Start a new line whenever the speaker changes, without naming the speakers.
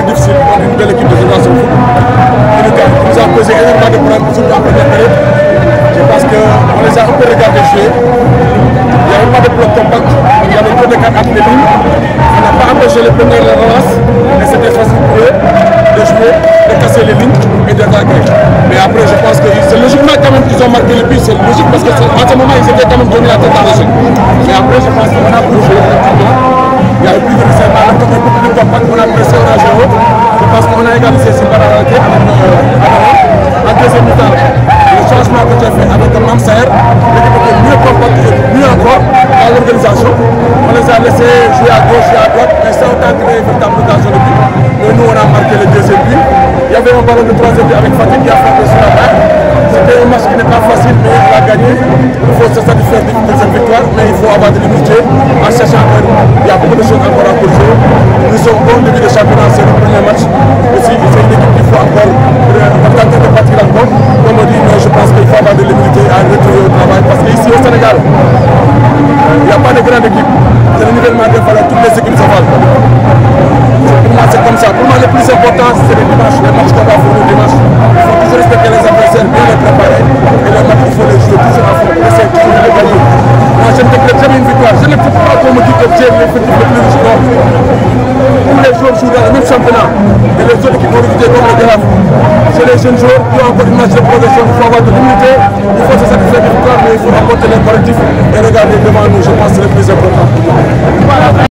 difficile contre une belle équipe de Génération Foot. Qui nous a posé énormément de problèmes, surtout en première période. Je pense qu'on les a un peu regardés jouer. Il n'y avait pas de bloc compact, il y avait que des cartes athlétiques. On n'a pas empêché les premières relances, et c'était facile pour eux de jouer, de casser les lignes et d'attaquer. Mais après, je pense que c'est logiquement quand même qu'ils ont marqué le but, c'est logique parce qu'à ce moment, ils étaient quand même donné la tête dans le jeu. Mais après, je pense qu'on a bougé. Il y a eu plus de resserrement, un peu plus de compact, on a pressé, on a joué. Je pense qu'on a égalisé ce par arrêté en deuxième mi-temps. Le changement que tu as fait avec Mam Saher, l'équipe était mieux compacte et mieux encore dans l'organisation. On les a laissés jouer à gauche et à droite, mais sans autant créer une véritable occasion de but. Mais nous, on a marqué le deuxième but. Il y avait un ballon de troisième but avec Fatih qui a frappé sur la barre. C'était un match qui n'est pas facile, mais on l'a gagné. Il faut se satisfaire de cette victoire, mais il faut avoir de l'humilité en cherchant encore. Il y a beaucoup de choses encore à corriger. Nous sommes au début de championnat, c'est le premier match. Aussi, c'est une équipe qu'il faut encore tenter de partir encore. Comme on dit, mais je pense qu'il faut avoir de l'humilité à retourner au travail. Parce qu'ici au Sénégal, il n'y a pas de grande équipe. C'est le nivellement des valeurs, toutes les équipes se valent. Pour moi, c'est comme ça. Pour moi, le plus important, c'est les dimanches, les matchs qu'on va faire le dimanche. Il faut toujours respecter les adversaires, bien les préparer. Et les matchs, il faut les jouer toujours à fond. Essayer toujours de les gagner. Moi, je ne décrète jamais une victoire. Je ne peux pas qu'on me dise que j'ai l'effectif le plus riche. Tous les joueurs jouent dans le même championnat. Et les autres équipes vont recruter comme les Girafes. C'est les jeunes joueurs qui ont encore une match de progression. Il faut avoir de l'unité. Il faut se satisfaire des victoires, mais il faut apporter les correctifs et regarder devant nous. Je pense que c'est le plus important.